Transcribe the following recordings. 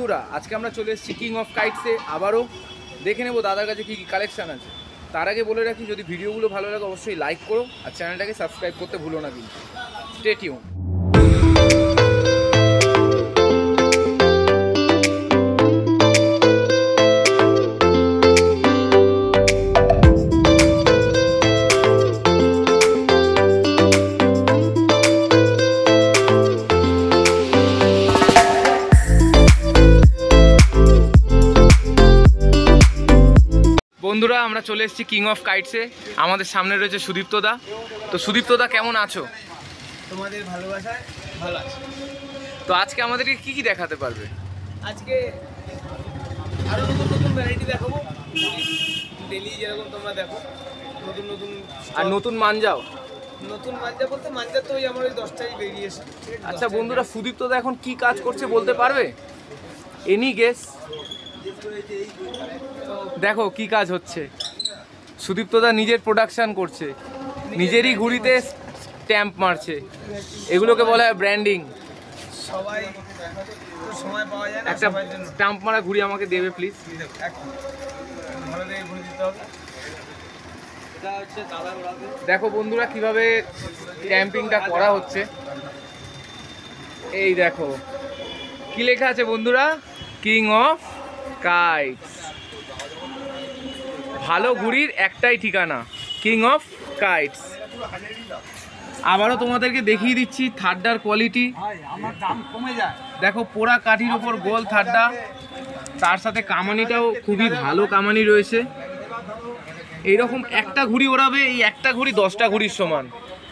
বন্ধুরা, আজকে আমরা চলে এসেছি কিং অফ কাইটসে। আবারও দেখে নেবো দাদার কাছে কী কী কালেকশান আছে। তার আগে বলে রাখি, যদি ভিডিওগুলো ভালো লাগে অবশ্যই লাইক করো আর চ্যানেলটাকে সাবস্ক্রাইব করতে ভুলো না কিন্তু। Stay tune. বন্ধুরা, আমরা চলে এসেছি কিং অফ কাইটসে। আমাদের সামনে রয়েছে সুদীপ্ত দা। তো সুদীপ্ত দা, কেমন আছো? তোমাদের ভালোবাসায় ভালো আছে। তো আজকে আমাদেরকে কি কি দেখাতে পারবে? আজকে আরো নতুন নতুন ভ্যারাইটি দেখাবো, ডেলি যেরকম তোমরা দেখো নতুন নতুন। আর নতুন মাঞ্জাও? নতুন মাঞ্জা বলতে মাঞ্জা তো ওই আমার ওই 10টাই বেরিয়েছে। আচ্ছা বন্ধুরা, সুদীপ্ত দা এখন কি কাজ করছে বলতে পারবে? Any guess? দেখো কি কাজ হচ্ছে। সুদীপ্ত দা নিজের প্রোডাকশন করছে, নিজেরই ঘুড়িতে স্ট্যাম্প মারছে। এগুলোকে বলা হয় ব্র্যান্ডিং। সবাই তো সময় পাওয়া যায় না, একটা স্ট্যাম্প মারা ঘুড়ি আমাকে দেবে প্লিজ। ভালো দেখে ঘুরে দিতে হবে। এটা হচ্ছে দাদা ওড়াবে। দেখো বন্ধুরা কিভাবে স্ট্যাম্পিংটা করা হচ্ছে। এই দেখো কি লেখা আছে বন্ধুরা, কিং অফ কাইটস। ভালো ঘুড়ির একটাই ঠিকানা, কিং অফ কাইটস। আবারও তোমাদেরকে দেখিয়ে দিচ্ছি থার্ডার কোয়ালিটি। আমার দাম কমে যায়। দেখো পোড়া কাঠির উপর গোল থার্ডা, তার সাথে কামানিটাও খুবই ভালো কামানি রয়েছে। এইরকম একটা ঘুড়ি ওড়াবে, এই একটা ঘুড়ি 10টা ঘুড়ির সমান।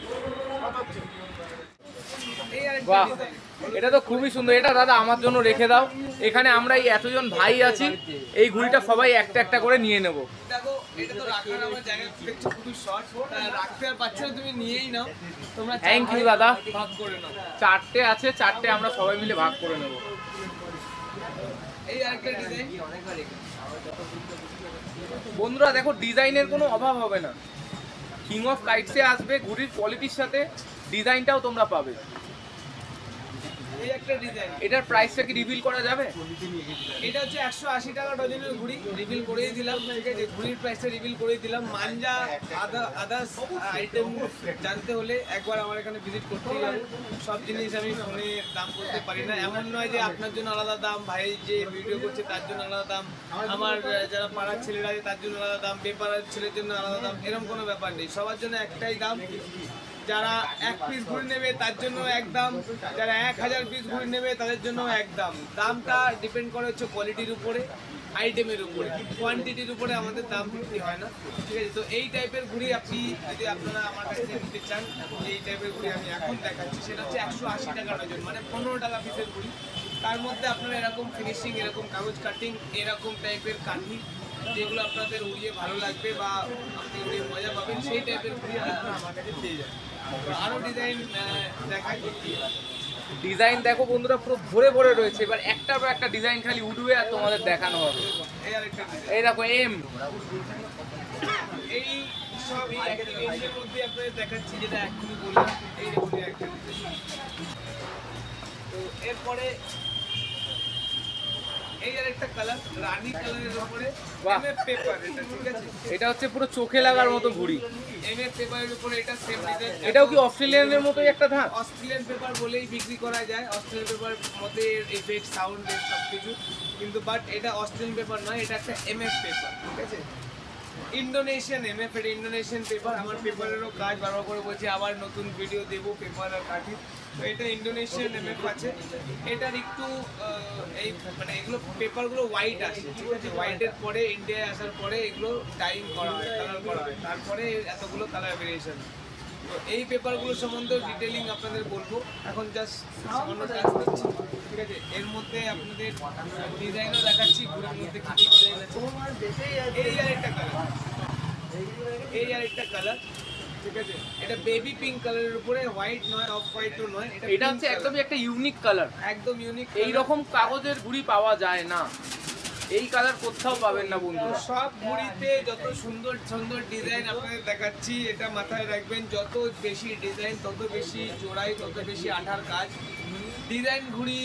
বাহ, এটা তো খুবই সুন্দর। এটা দাদা আমার জন্য রেখে দাও। এখানে আমরা এই এতজন ভাই আছি, এই ঘুড়িটা সবাই একটা একটা করে নিয়ে নেব। দেখো এটা তো রাখার আমার জায়গা দেখছো খুবই শর্ট, রাখতে আর পাচ্ছ না, তুমি নিয়েই নাও। তোমরা থ্যাংক ইউ দাদা। ভাগ করে নাও। 4টে আছে, 4টে আমরা সবাই মিলে ভাগ করে নেব। এই আরেকটা ডিজাইন। বন্ধুরা দেখো, ডিজাইনের কোনো অভাব হবে না। কিং অফ কাইটসে আসবে, ঘুড়ির কোয়ালিটির সাথে ডিজাইনটাও তোমরা পাবে। এই একটা ডিজাইন। এটার প্রাইসটা কি রিভিল করা যাবে? এটা হচ্ছে 180 টাকা ডজনের ঘুড়ি, রিভিল করেই দিলাম। ঠিক আছে, ঘুড়ির প্রাইসটা রিভিল করেই দিলাম। মাঞ্জা আদার্স আইটেম জানতে হলে একবার আমার এখানে ভিজিট করতেই হবে। সব জিনিস আমি ফোনে দাম করতে পারি না। এমন নয় যে আপনার জন্য আলাদা দাম, ভাই যে ভিডিও করছে তার জন্য আলাদা দাম, আমার যারা পাড়ার ছেলেরা আছে তার জন্য আলাদা দাম, বেপাড়ার ছেলের জন্য আলাদা দাম, এরকম কোনো ব্যাপার নেই। সবার জন্য একটাই দাম। যারা 1 পিস ঘুড়ি নেবে তার জন্য এক দাম, যারা 1000 পিস ঘুড়ি নেবে তাদের জন্য এক দাম। দামটা ডিপেন্ড করে হচ্ছে কোয়ালিটির উপরে, আইটেমের উপরে, কোয়ান্টিটির উপরে আমাদের দাম বিক্রি হয় না। ঠিক আছে, তো এই টাইপের ঘুড়ি আপনি যদি আপনারা আমার কাছে নিতে চান, এই টাইপের ঘুড়ি আমি এখন দেখাচ্ছি, সেটা হচ্ছে 180 টাকা ডজন, মানে 15 টাকা পিসের ঘুড়ি। তার মধ্যে আপনারা এরকম ফিনিশিং, এরকম কাগজ কাটিং, এরকম টাইপের কাঠি, যেগুলো আপনাদের উড়িয়ে ভালো লাগবে বা আপনি উড়িয়ে মজা পাবেন, সেই টাইপের ঘুড়ি আপনারা আমার কাছে পেয়ে যাবেন। আরো ডিজাইন দেখাই। ডিজাইন দেখো বন্ধুরা, পুরো ভরে ভরে রয়েছে। এবার একটার পর একটা ডিজাইন খালি উঠবে আর তোমাদের দেখানো হবে। এই আরেকটা ডিজাইন। এই দেখো এম। এই সব এই এর মধ্যে আপনাদের দেখাচ্ছি, যেটা এখনই বললাম। এই দেখুন একটা ডিজাইন। তো এরপরে এই আরেকটা কালার, রানী কালারের উপরে এমএফ পেপার। এটা ঠিক আছে, এটা হচ্ছে পুরো চোখে লাগার মতো ঘুড়ি। এমএফ পেপারের উপরে এটা সেম ডিজাইন। এটাও কি অস্ট্রেলিয়ানের মতোই একটা ধাপ? অস্ট্রেলিয়ান পেপার বলেই বিক্রি করা যায়। অস্ট্রেলিয়ান পেপার মতে এফেক্ট, সাউন্ড, সব কিছু, কিন্তু বাট এটা অস্ট্রেলিয়ান পেপার নয়, এটা একটা এমএফ পেপার। ঠিক আছে, ইন্দোনেশিয়ান এমএফ, এটা ইন্দোনেশিয়ান পেপার। আমার পেপারেরও কাজ বারবার করে বলছি, আবার নতুন ভিডিও দেবো পেপার আর কাঠি। তো এটা ইন্দোনেশিয়ান এমএফ আছে। এটার একটু এই মানে এগুলো পেপারগুলো হোয়াইট আসে। ঠিক আছে, হোয়াইটের পরে ইন্ডিয়ায় আসার পরে এগুলো ডাইং করা হয়, কালার করা হয়, তারপরে এতগুলো কালার ভেরিয়েশন। তো এই পেপারগুলো সম্বন্ধে ডিটেলিং আপনাদের বলবো। এখন জাস্ট সামান্য টাচ দিচ্ছি। ঠিক আছে, এর মধ্যে আপনাদের ডিজাইনও দেখাচ্ছি, ঘুরের মধ্যে কী কী ডিজাইন আছে। এই আরেকটা কালার, এই আরেকটা কালার। ঠিক আছে, এটা বেবি পিঙ্ক কালারের উপরে, হোয়াইট নয়, অফ হোয়াইটও নয়, এটা হচ্ছে একদমই একটা ইউনিক কালার। একদম ইউনিক। এই রকম কাগজের ঘুড়ি পাওয়া যায় না, এই কালার কোথাও পাবেন না বন্ধু। সব ঘুড়িতে যত সুন্দর সুন্দর ডিজাইন আপনাদের দেখাচ্ছি, এটা মাথায় রাখবেন। যত বেশি ডিজাইন তত বেশি জোড়াই, তত বেশি আঠার কাজ। ডিজাইন ঘুড়ি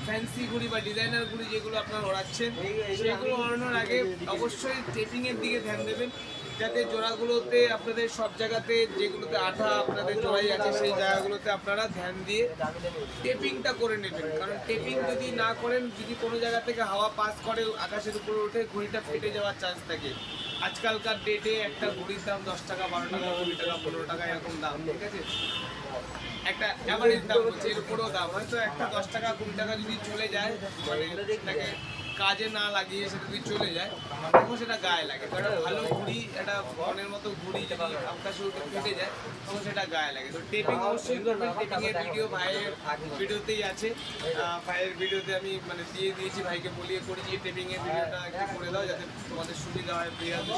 ফ্যান্সি ঘুড়ি বা ডিজাইনার ঘুড়ি যেগুলো আপনারা ওড়াচ্ছেন, সেগুলো ওড়ানোর আগে অবশ্যই টেপিংয়ের দিকে ধ্যান দেবেন, যাতে জোড়াগুলোতে আপনাদের সব জায়গাতে যেগুলোতে আঠা আপনাদের জোড়াই আছে সেই জায়গাগুলোতে আপনারা ধ্যান দিয়ে টেপিংটা করে নেবেন। কারণ টেপিং যদি না করেন, যদি কোনো জায়গা থেকে হাওয়া পাস করে আকাশের উপরে উঠে ঘুড়িটা ফেটে যাওয়ার চান্স থাকে। আজকালকার ডেটে একটা ঘুড়ির দাম 10 টাকা, 12 টাকা, 20 টাকা, 15 টাকা এরকম দাম, ঠিক আছে? একটা অ্যাভারেজ দাম হচ্ছে, এর উপরেও দাম হয়তো একটা 10 টাকা 20 টাকা যদি চলে যায়, মানে সেটাকে কাজে না লাগিয়ে সেটা যদি চলে যায়, তখন সেটা গায়ে লাগে। কারণ ভালো ঘুড়ি, একটা বনের মতো ঘুড়ি যদি আকাশে উঠে ফেটে যায়, তখন সেটা গায়ে লাগে। তো টেপিং অবশ্যই করবেন। টেপিংয়ের ভিডিও ভাইয়ের ভিডিওতেই আছে, ভাইয়ের ভিডিওতে আমি মানে দিয়ে দিয়েছি, ভাইকে বলিয়ে করেছি টেপিংয়ের ভিডিওটা একটু করে দাও যাতে তোমাদের সুবিধা হয়।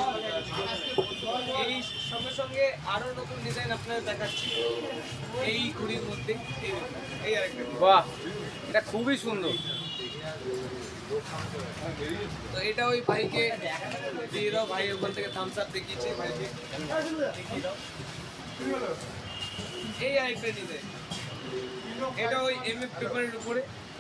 এই সঙ্গে সঙ্গে আরও নতুন ডিজাইন আপনাদের দেখাচ্ছি এই ঘুড়ির মধ্যে। এই আরেকটা, বাহ, এটা খুবই সুন্দর। তো এটা ওই ভাইকে দিয়ে দাও, ভাই ওখান থেকে থামস আপ দেখিয়েছে, ভাইকে দেখিয়ে দাও। এই আরেকটা ডিজাইন, এটা ওই এমএফ পেপারের উপরে,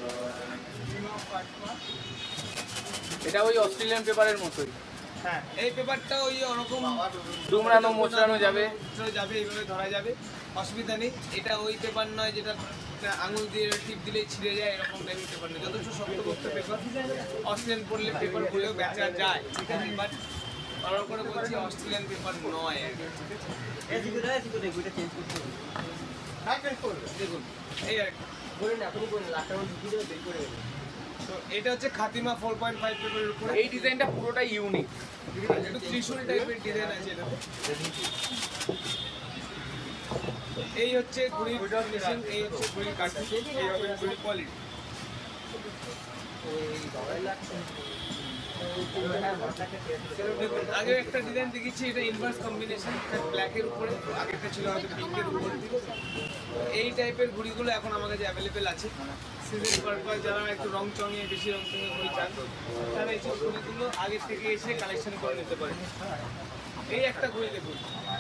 এটা ওই অস্ট্রেলিয়ান পেপারের মতোই। হ্যাঁ এই পেপারটা ওই ওরকম দুমড়ানো মোচড়ানো যাবে, এইভাবে ধরা যাবে, অসুবিধা নেই। এটা ওই পেপার নয় যেটা আঙুল দিয়ে টিপ দিলেই ছিঁড়ে যায়, এরকম টাইপের পেপার নেই। যথেষ্ট শক্তপোক্ত পেপার, অস্ট্রেলিয়ান পড়লে পেপার পড়লেও বেচা যায়, ঠিক আছে? বাট বারবার করে বলছি অস্ট্রেলিয়ান পেপার নয় আর কি, ঠিক আছে? দেখুন এই আরেকটা, তো এটা হচ্ছে খাতিমা 4.5 পেপারের উপরে। এই ডিজাইনটা পুরোটাই ইউনিক। একটু ত্রিশূল টাইপের ডিজাইন আছে এটাতে। এই হচ্ছে ঘুড়ির ফিনিশিং, এই হচ্ছে ঘুড়ির কাটছে, এই হবে ঘুড়ির কোয়ালিটি। দেখুন আগে একটা ডিজাইন দেখেছি, এটা ইনভার্স কম্বিনেশন, ব্ল্যাকের উপরে, আগেরটা ছিল হয়তো পিঙ্কের উপরে, ঠিক আছে? এই টাইপের ঘুড়িগুলো এখন আমার কাছে অ্যাভেলেবেল আছে। সিজন পারপাস যারা একটু রং চঙিয়ে, বেশি রং চঙিয়ে ঘুড়ি চান, তারা এই সব ঘুড়িগুলো আগে থেকে এসে কালেকশন করে নিতে পারে। এই একটা ঘুড়ি দেখুন,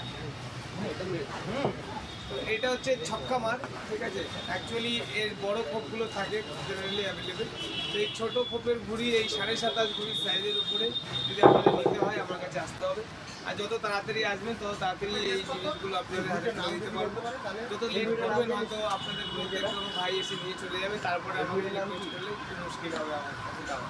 তো এটা হচ্ছে ছক্কা মার, ঠিক আছে? অ্যাকচুয়ালি এর বড় খোপগুলো থাকে জেনারেলি অ্যাভেলেবেল। তো এই ছোটো খোপের ঘুড়ি, এই 27.5 ঘুড়ির সাইজের উপরে যদি আপনাদের নিতে হয় আমার কাছে আসতে হবে। আর যত তাড়াতাড়ি আসবেন তত তাড়াতাড়ি এই জিনিসগুলো আপনাদের হাতে তুলে দিতে পারবো। যত লেট করবেন হয়তো আপনাদের মধ্যে কোনো ভাই এসে নিয়ে চলে যাবে, তারপরে আমাকে রিকোয়েস্ট করলে একটু মুশকিল হবে আমার কাছে যাওয়া।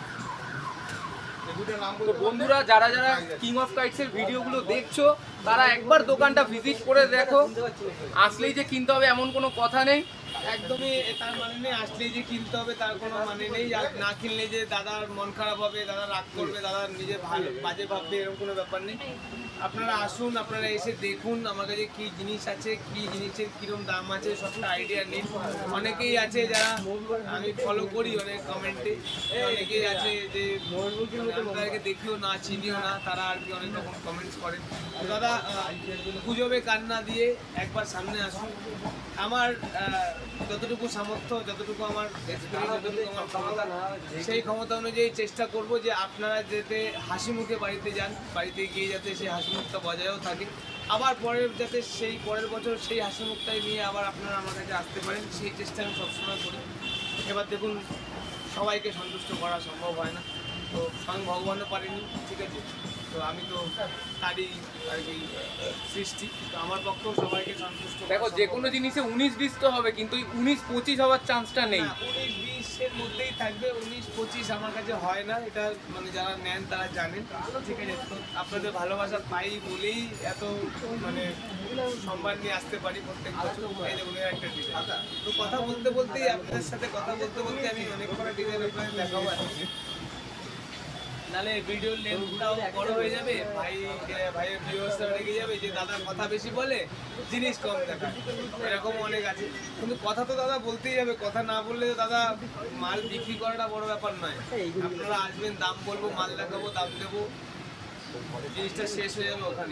তো বন্ধুরা, যারা যারা কিং অফ কাইটস এর ভিডিওগুলো দেখছো, তারা একবার দোকানটা ভিজিট করে দেখো। আসলেই যে কিনতে হবে এমন কোনো কথা নেই, একদমই তার মানে নেই আসলেই যে কিনতে হবে তার কোনো মানে নেই। আর না কিনলে যে দাদার মন খারাপ হবে, দাদা রাগ করবে, দাদা নিজে ভালো বাজে ভাববে, এরকম কোনো ব্যাপার নেই। আপনারা আসুন, আপনারা এসে দেখুন আমার কাছে কী জিনিস আছে, কী জিনিসের কীরকম দাম আছে, সবটা আইডিয়া নিন। অনেকেই আছে যারা আমি ফলো করি অনেক কমেন্টে, অনেকেই আছে যে আমি তাদেরকে দেখিও না, চিনিও না, তারা আর কি অনেক রকম কমেন্টস করেন। তো দাদা গুজবে কান্না দিয়ে একবার সামনে আসুন। আমার যতটুকু সামর্থ্য, যতটুকু আমার এক্সপিরিয়েন্স, যতটুকু আমার ক্ষমতা, সেই ক্ষমতা অনুযায়ী চেষ্টা করব যে আপনারা যাতে হাসি মুখে বাড়িতে যান, বাড়িতে গিয়ে যাতে সেই হাসি মুখটা বজায়ও থাকে, আবার পরের যাতে সেই পরের বছর সেই হাসি মুখটাই নিয়ে আবার আপনারা আমার কাছে আসতে পারেন, সেই চেষ্টা আমি সবসময় করি। এবার দেখুন সবাইকে সন্তুষ্ট করা সম্ভব হয় না, তো স্বয়ং ভগবানও পারেনি, ঠিক আছে? তো আমি তো তারই আর কি সৃষ্টি, তো আমার পক্ষেও সবাইকে সন্তুষ্ট করা দেখো যে সম্ভব কোনো না। জিনিসে 19-20 তো হবে, কিন্তু 19-25 হওয়ার চান্সটা নেই। 19-20-এর মধ্যেই থাকবে, 19-25 আমার কাছে হয় না, এটা মানে যারা নেন তারা জানেন, ঠিক আছে? তো আপনাদের ভালোবাসা পাই বলেই এত মানে সম্মান নিয়ে আসতে পারি প্রত্যেক বছর। এই দেখুন এর একটা ডিজাইন, তো কথা বলতে বলতেই আপনাদের সাথে কথা বলতে বলতে আমি অনেক কটা ডিজাইন আপনাদের দেখাবো আজকে, নাহলে ভিডিওর লেন্থটাও বড় হয়ে যাবে, ভাইয়ের ভিউয়ার্সরা রেগে যাবে যে দাদা কথা বেশি বলে, জিনিস কম দেখায়, এরকম অনেক আছে। কিন্তু কথা তো দাদা বলতেই হবে, কথা না বললে দাদা মাল বিক্রি করাটা বড় ব্যাপার নয়। আপনারা আসবেন, দাম বলবো, মাল দেখাবো, দাম দেবো, জিনিসটা শেষ হয়ে যাবে ওখানে।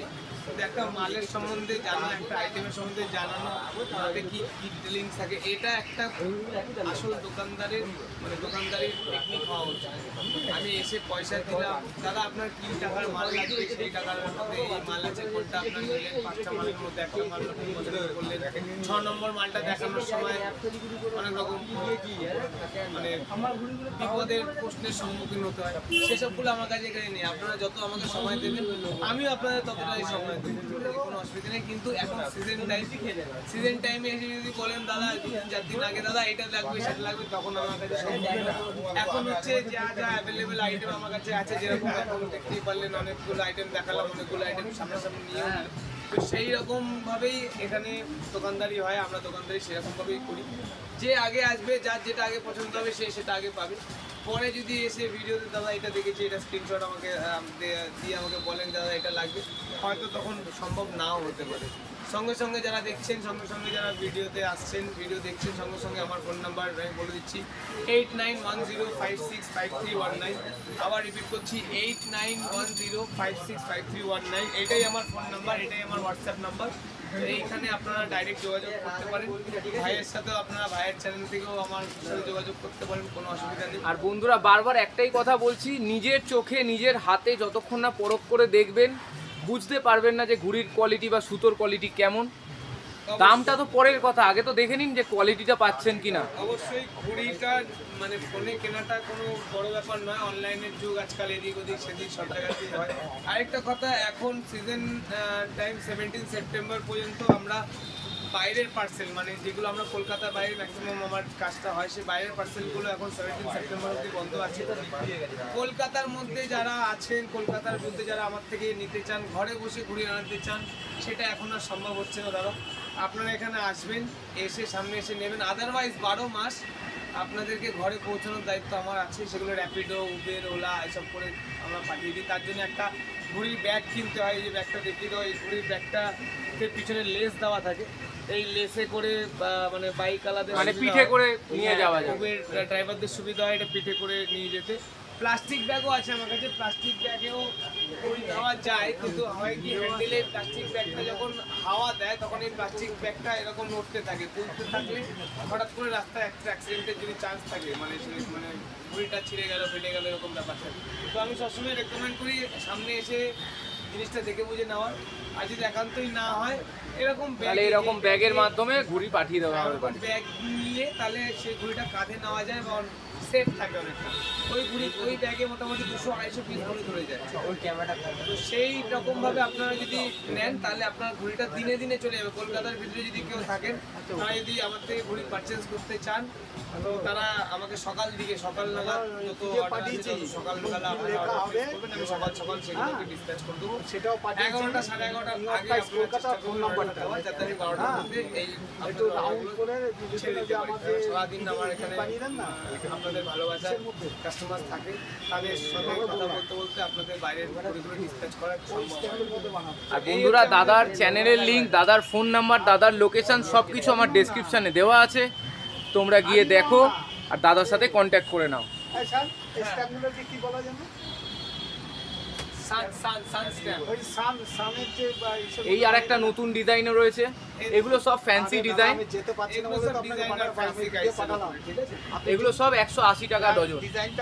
কিন্তু একটা মালের সম্বন্ধে জানা, একটা আইটেমের সম্বন্ধে জানানো, তাতে কি কি ডিটেলিংস থাকে, এটা একটা আসল দোকানদারের মানে দোকানদারির টেকনিক হওয়া উচিত। আমি এসে পয়সা দিলাম, দাদা আপনার কি টাকার মাল লাগবে, সেই টাকার মধ্যে এই মাল আছে, কোনটা আপনার নিলেন, 5টা মালের মধ্যে একটা মাল পছন্দ করলেন, 6 নম্বর মালটা দেখানোর সময় অনেক রকম মানে বিপদের প্রশ্নের সম্মুখীন হতে হয়, সেসবগুলো আমার কাছে এখানে নেই। আপনারা যত আমাকে সময় দেবেন আমিও আপনাদের ততটাই সময় দেবো, কোনো অসুবিধা নেই। কিন্তু এখন সিজন টাইমে এসে যদি বলেন দাদা 2-4 দিন আগে দাদা এটা লাগবে সেটা লাগবে, তখন আমার কাছে সম্ভব না। এখন হচ্ছে যা যা অ্যাভেলেবেল আইটেম আমার কাছে আছে, যেরকম এখন দেখতেই পারলেন অনেকগুলো আইটেম দেখালাম, অনেকগুলো আইটেম সামনাসামনি নিয়ে, তো সেই রকমভাবেই এখানে দোকানদারি হয়। আমরা দোকানদারি সেরকমভাবেই করি, যে আগে আসবে, যার যেটা আগে পছন্দ হবে সে সেটা আগে পাবে। পরে যদি এসে ভিডিওতে দাদা এটা দেখেছি, এটা স্ক্রিনশট আমাকে দিয়ে আমাকে বলেন দাদা এটা লাগবে, হয়তো তখন সম্ভব নাও হতে পারে। সঙ্গে সঙ্গে যারা দেখছেন, সঙ্গে সঙ্গে যারা ভিডিওতে আসছেন, ভিডিও দেখছেন, সঙ্গে সঙ্গে আমার ফোন নাম্বার আমি বলে দিচ্ছি 8910565319। আবার রিপিট করছি 8910565319। এটাই আমার ফোন নাম্বার, এটাই আমার হোয়াটসঅ্যাপ নাম্বার। এইখানে আপনারা ডাইরেক্ট যোগাযোগ করতে পারেন, ভাইয়ের সাথেও আপনারা ভাইয়ের চ্যানেল থেকেও আমার সাথে যোগাযোগ করতে পারেন, কোনো অসুবিধা নেই। আর বন্ধুরা বারবার একটাই কথা বলছি, নিজের চোখে নিজের হাতে যতক্ষণ না পরখ করে দেখবেন বুঝতে পারবেন না যে ঘুড়ির কোয়ালিটি বা সুতোর কোয়ালিটি কেমন। দামটা তো পরের কথা, আগে তো দেখে নিন যে কোয়ালিটিটা পাচ্ছেন কিনা। অবশ্যই ঘুড়িটা মানে ফোনে কেনাটা কোনো বড় ব্যাপার নয়, অনলাইনের যুগ আজকাল, এদিক ওদিক সেদিক সব জায়গাতেই হয়। আরেকটা কথা, এখন সিজন টাইম 17 সেপ্টেম্বর পর্যন্ত আমরা বাইরের পার্সেল মানে যেগুলো আমরা কলকাতার বাইরে ম্যাক্সিমাম আমার কাজটা হয়, সেই বাইরের পার্সেলগুলো এখন 17 সেপ্টেম্বর অবধি বন্ধ আছে। কলকাতার মধ্যে যারা আছেন, কলকাতার মধ্যে যারা আমার থেকে নিতে চান, ঘরে বসে ঘুরে আনতে চান, সেটা এখন আর সম্ভব হচ্ছে না দাদা। আপনারা এখানে আসবেন, এসে সামনে এসে নেবেন। আদারওয়াইজ 12 মাস আপনাদেরকে ঘরে পৌঁছানোর দায়িত্ব আমার আছে, সেগুলো র্যাপিডো, উবের, ওলা এসব করে আমরা পাঠিয়ে দিই। তার জন্য একটা ঘুড়ির ব্যাগ কিনতে হয়, এই যে ব্যাগটা দেখিয়ে দেওয়া, এই ঘুড়ির ব্যাগটাতে পিছনে লেস দেওয়া থাকে, এই লেসে করে মানে বাইক আলাদা মানে পিঠে করে নিয়ে যাওয়া যায়, উবের ড্রাইভারদের সুবিধা হয় এটা পিঠে করে নিয়ে যেতে। প্লাস্টিক ব্যাগও আছে আমার কাছে, প্লাস্টিক ব্যাগেও ঘুড়ি দেওয়া যায়, কিন্তু হয় কি হ্যান্ডেলে প্লাস্টিক ব্যাগটা যখন হাওয়া দেয় তখন এই প্লাস্টিক ব্যাগটা এরকম নড়তে থাকে, তুলতে থাকলে হঠাৎ করে রাস্তায় একটা অ্যাক্সিডেন্টের যদি চান্স থাকে, মানে ঘুড়িটা ছিঁড়ে গেল, ফেটে গেল, এরকম ব্যাপার থাকে। তো আমি সবসময় রেকমেন্ড করি সামনে এসে জিনিসটা দেখে বুঝে নেওয়ার, আর যদি একান্তই না হয় এরকম ব্যাগের মাধ্যমে ঘুড়ি পাঠিয়ে দেওয়া হবে। ব্যাগ নিয়ে তাহলে সেই ঘুড়িটা কাঁধে নেওয়া যায় এবং সেফ থাকে অনেকটা। ওই ব্যাগে মোটামুটি 200-250 পিস ঘুড়ি ধরে যায়। তো সেই রকমভাবে আপনারা যদি নেন তাহলে আপনার ঘুড়িটা দিনে দিনে চলে যাবে। কলকাতার ভিতরে যদি কেউ থাকেন, তারা যদি আমার থেকে ঘুড়ি পারচেজ করতে চান, তো তারা আমাকে সকাল নাগাদ যত সকাল নাগাদ আপনারা করবেন, আমি সকাল সেগুলোকে ডিসপ্যাচ করে দেবো। 11টা 11:30 আগে আপনার ফোন নাম্বারটা দেওয়া, যাতে আমি 12টার মধ্যে এই সারাদিন আমার এখানে আপনাদের ভালোবাসা কাস্টমার থাকে, তাদের সঙ্গে কথা বলতে বলতে আপনাদের বাইরের ঘুড়িগুলো ডিসপ্যাচ করা সম্ভব। আর বন্ধুরা দাদার চ্যানেলের লিঙ্ক, দাদার ফোন নাম্বার, দাদার লোকেশন সব কিছু আমার ডেসক্রিপশানে দেওয়া আছে, তোমরা গিয়ে দেখো আর দাদার সাথে কন্ট্যাক্ট করে নাও। এই আর একটা নতুন ডিজাইনও রয়েছে, এগুলো সব ফ্যান্সি ডিজাইন, এগুলো সব 180 টাকা ডজন,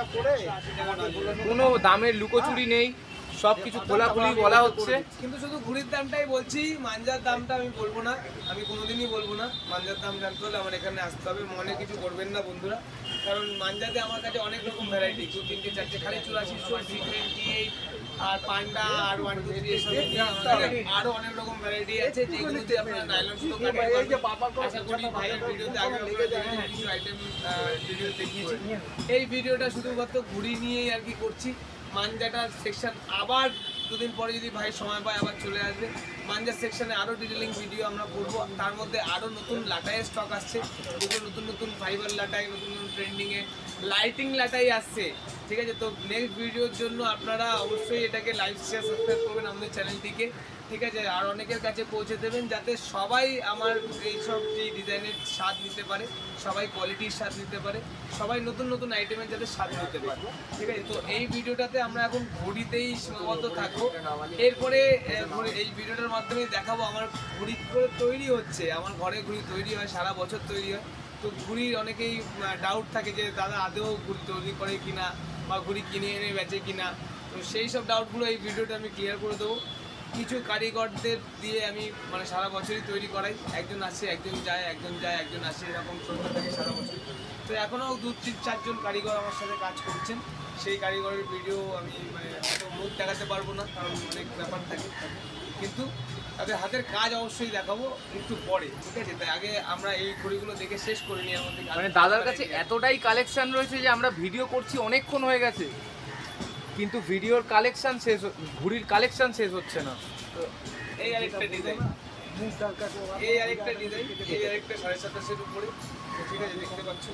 কোনো দামের লুকোচুরি নেই, সব কিছু খোলাখুলি বলা হচ্ছে। কিন্তু শুধু ঘুড়ির দামটাই বলছি, মাঞ্জার দামটা আমি বলবো না, আমি কোনোদিনই বলবো না। মাঞ্জার দাম জানতে হলে আমার এখানে আসতে হবে, মনে কিছু করবেন না বন্ধুরা, কারণ মাঞ্জাতে আমার কাছে অনেক রকম ভ্যারাইটি, 2, 3, 4 খালি 84, 28 আর পান্ডা আর 1, 2, 3 এসব আরো অনেক রকম ভ্যারাইটি আছে, যেগুলোতে আপনারা নাইলন সুতো কাটে। আশা করি ভাইয়ের ভিডিওতে আগে কিছু আইটেম ভিডিও দেখিয়েছি। এই ভিডিওটা শুধুমাত্র ঘুড়ি নিয়েই আর কি করছি। মাঞ্জাটার সেকশন আবার 2 দিন পরে যদি ভাই সময় পায় আবার চলে আসবে। মাঞ্জার সেকশনে আরও ডিটেলিং ভিডিও আমরা করবো, তার মধ্যে আরও নতুন লাটাইয়ের স্টক আসছে, যেগুলো নতুন ফাইবার লাটাই, নতুন ট্রেন্ডিংয়ে লাইটিং লাটাই আসছে, ঠিক আছে। তো নেক্সট ভিডিওর জন্য আপনারা অবশ্যই এটাকে লাইক শেয়ার সাবস্ক্রাইব করবেন আমাদের চ্যানেলটিকে। ঠিক আছে, আর অনেকের কাছে পৌঁছে দেবেন যাতে সবাই আমার এইসব যে ডিজাইনের স্বাদ নিতে পারে, সবাই কোয়ালিটির স্বাদ নিতে পারে, সবাই নতুন নতুন আইটেমের যাতে স্বাদ নিতে পারে। ঠিক আছে, তো এই ভিডিওটাতে আমরা এখন ঘড়িতেই সীমাবদ্ধ থাকবো। এরপরে এই ভিডিওটার মাধ্যমে দেখাবো আমার ঘড়ি করে তৈরি হচ্ছে, আমার ঘরে ঘড়ি তৈরি হয়, সারা বছর তৈরি হয়। তো ঘুড়ির অনেকেই ডাউট থাকে যে দাদা আদৌ ঘুড়ি তৈরি করে কিনা বা ঘুড়ি কিনে এনে বেচে কিনা। তো সেই সব ডাউটগুলো এই ভিডিওটা আমি ক্লিয়ার করে দেবো। কিছু কারিগরদের দিয়ে আমি মানে সারা বছরই তৈরি করাই, একজন আসে একজন যায়, একজন যায় একজন আসে, এরকম চলতে থাকে সারা বছর। তো এখনও 2-3-4 জন কারিগর আমার সাথে কাজ করছেন। সেই কারিগরের ভিডিও আমি মানে হয়তো মুখ দেখাতে পারবো না, কারণ অনেক ব্যাপার থাকে, কিন্তু তাদের হাতের কাজ অবশ্যই দেখাবো একটু পরে। ঠিক আছে, তাই আগে আমরা এই ঘড়িগুলো দেখে শেষ করে নিই। এর মধ্যে মানে দাদার কাছে এতটাই কালেকশন রয়েছে যে আমরা ভিডিও করছি অনেকক্ষণ হয়ে গেছে, কিন্তু ভিডিওর কালেকশন শেষ, ঘুড়ির কালেকশন শেষ হচ্ছে না। তো এই আরেকটা ডিজাইন, এই আরেকটা ডিজাইন, এই আরেকটা 27,500-এর উপরে। ঠিক আছে, দেখতে পাচ্ছ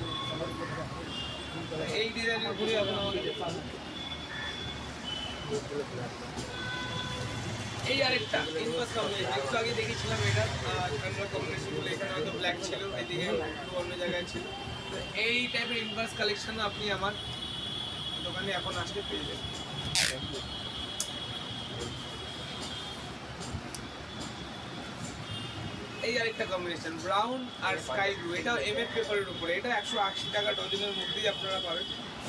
এই ডিজাইনের ঘুড়ি এখন আমাদের এই আরেকটা ইনভার্স কম্বিনেশন, একটু আগে দেখেছিলাম এটা কালার কম্বিনেশন বলে, এখানে হয়তো ব্ল্যাক ছিল, এদিকে একটু অন্য জায়গায় ছিল। তো এই টাইপের ইনভার্স কালেকশন আপনি আমার দোকানে এখন আসলে পেয়ে যাবেন। এই আরেকটা কম্বিনেশন ব্রাউন আর স্কাই ব্লু, এটাও এমএফ পেপারের উপরে, এটা 180 টাকা ডজনের মধ্যেই আপনারা পাবেন।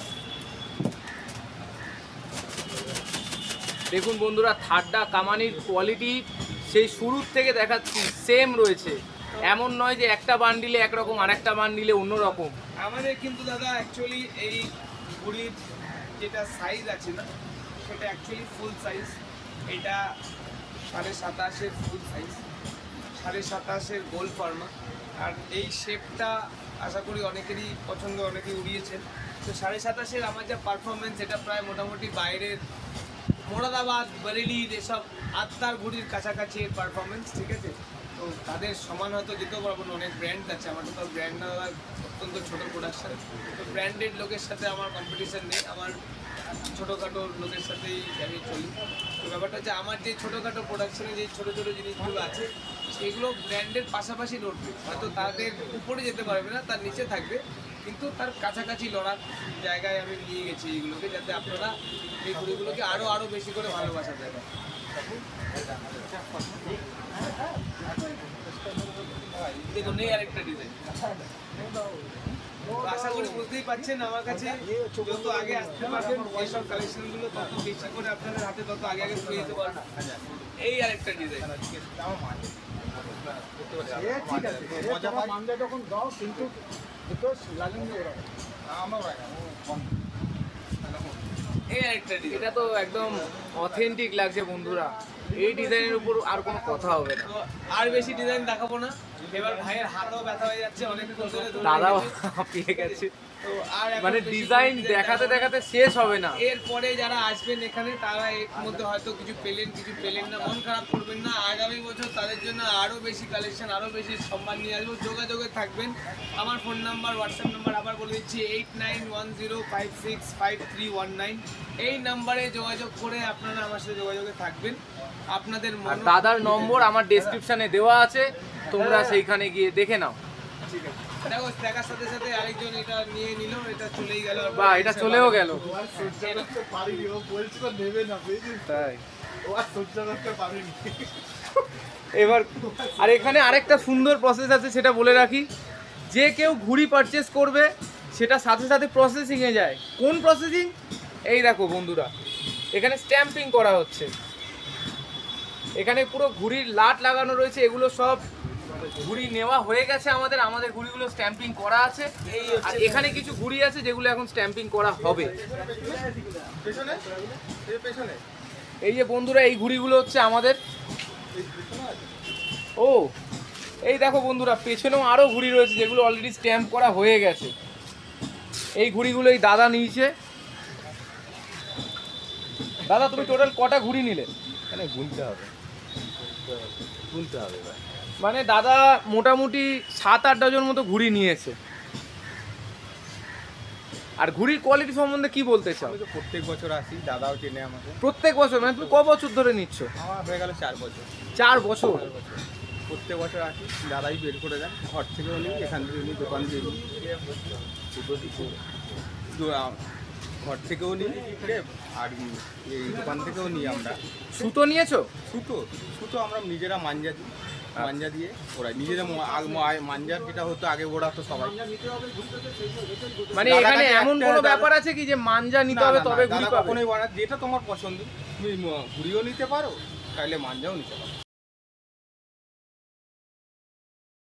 দেখুন বন্ধুরা, থার্ডা কামানির কোয়ালিটি সেই শুরুর থেকে দেখাচ্ছি সেম রয়েছে, এমন নয় যে একটা বান্ডিলে একরকম আর একটা বান্ডিলে অন্যরকম। আমাদের কিন্তু দাদা অ্যাকচুয়ালি এই ঘুড়ির যেটা সাইজ আছে না, সেটা অ্যাকচুয়ালি ফুল সাইজ। এটা 27.5-এর ফুল সাইজ, 27.5-এর গোল ফর্মা। আর এই শেপটা আশা করি অনেকেরই পছন্দ, অনেকেই উড়িয়েছেন। তো 27.5-এর আমার যা পারফরমেন্স, এটা প্রায় মোটামুটি বাইরের মোরাদাবাদ, বরেলির এসব আত্মার ঘুড়ির কাছাকাছি এর পারফরমেন্স। ঠিক আছে, তো তাদের সমান হয়তো যেতেও পারবো না, অনেক ব্র্যান্ড আছে, আমার তো ব্র্যান্ড না, অত্যন্ত ছোটো প্রোডাকশান। তো ব্র্যান্ডেড লোকের সাথে আমার কম্পিটিশান নেই, আমার ছোটোখাটো লোকের সাথেই আমি চলি। তো ব্যাপারটা হচ্ছে আমার যে ছোটোখাটো প্রোডাকশানে যে ছোটো ছোটো জিনিসগুলো আছে, সেগুলো ব্র্যান্ডের পাশাপাশি লড়বে, হয়তো তাদের উপরে যেতে পারবে না, তার নিচে থাকবে, কিন্তু তার কাছাকাছি লড়ার জায়গায় আমি নিয়ে গেছি এইগুলোকে, যাতে আপনারা এই ঘুড়িগুলোকে আরও বেশি করে ভালোবাসা দেবেন। দেখুন এই আরেকটা ডিজাইন, আশা করি বুঝতেই পারছেন আমার কাছে যত আগে আসতে পারবেন এইসব কালেকশনগুলো তত বেশি করে আপনাদের হাতে তত আগে আগে তুলে দিতে পারবেন। এই আরেকটা ডিজাইন, এই আরেকটা ডিজাইন, এটা তো একদম অথেন্টিক লাগছে বন্ধুরা, এই ডিজাইনের উপর আর কোনো কথা হবে না। তো আর বেশি ডিজাইন দেখাবো না, এবার ভাইয়ের হাতও ব্যথা হয়ে যাচ্ছে, অনেক দাদাও হাঁপিয়ে গেছে, তো আর মানে ডিজাইন দেখাতে দেখাতে শেষ হবে না। এরপরে যারা আসবেন এখানে তারা এর মধ্যে হয়তো কিছু পেলেন না, মন খারাপ করবেন না। আগামী বছর তাদের জন্য আরও বেশি কালেকশন, আরও বেশি সম্মান নিয়ে আসবো। যোগাযোগে থাকবেন। আমার ফোন নাম্বার, হোয়াটসঅ্যাপ নাম্বার আবার বলে দিচ্ছি 8910565319। এই নাম্বারে যোগাযোগ করে আপনারা আমার সাথে যোগাযোগে থাকবেন। আপনাদের দাদার নম্বর আমার ডেসক্রিপশনে দেওয়া আছে, তোমরা সেইখানে গিয়ে দেখে নাও। ঠিক আছে, দেখো দেখার সাথে সাথে আরেকজন এটা নিয়ে নিল, এটা চলেই গেল, বা এটা চলেও গেল। তাই এবার আর এখানে আরেকটা সুন্দর প্রসেস আছে, সেটা বলে রাখি, যে কেউ ঘুড়ি পারচেস করবে সেটা সাথে সাথে প্রসেসিংয়ে যায়। কোন প্রসেসিং? এই দেখো বন্ধুরা, এখানে স্ট্যাম্পিং করা হচ্ছে, এখানে পুরো ঘুড়ির লাট লাগানো রয়েছে, এগুলো সব ঘুড়ি নেওয়া হয়ে গেছে, আমাদের ঘুড়িগুলো স্ট্যাম্পিং করা আছে। আর এখানে কিছু ঘুড়ি আছে যেগুলো এখন স্ট্যাম্পিং করা হবে। এই যে বন্ধুরা, এই ঘুড়িগুলো হচ্ছে আমাদের। ও এই দেখো বন্ধুরা, পেছনেও আরও ঘুড়ি রয়েছে যেগুলো অলরেডি স্ট্যাম্প করা হয়ে গেছে। এই ঘুড়িগুলো এই দাদা নিয়েছে। দাদা তুমি টোটাল কটা ঘুড়ি নিলে? এখানে গুনতে হবে মানে দাদা মোটামুটি 7-8 ডজন মতো ঘুড়ি নিয়েছে। আর ঘুড়ির কোয়ালিটি সম্বন্ধে কি বলতে চাও? আমি তো প্রত্যেক বছর আসি, দাদাও চেনে আমাকে। প্রত্যেক বছর মানে তুমি ক বছর ধরে নিচ্ছ? আমার হয়ে গেল 4 বছর। 4 বছর। প্রত্যেক বছর আসি, দাদাই বের করে দেন, ঘর থেকেও নিই, এখান থেকে নিই, দোকান থেকে নিই, ঘর থেকেও নিই, ঠিক আছে, আর এই দোকান থেকেও নিই আমরা। সুতো নিয়েছো? সুতো সুতো আমরা নিজেরা মাঞ্জা দিই, মাঞ্জা দিয়ে ওরাই নিজেরা মাঞ্জার যেটা হতো আগে ওরা তো সবাই। মানে দাদার এখানে কাছে এমন একটা কোনো দাদা- ব্যাপার আছে কি যে মাঞ্জা নিতে না, হবে না, তবে না, ঘুড়ি দাদা পাবে? কখনোই বানায়, যেটা তোমার পছন্দ, তুমি ঘুড়িও নিতে পারো, চাইলে মাঞ্জাও নিতে পারো।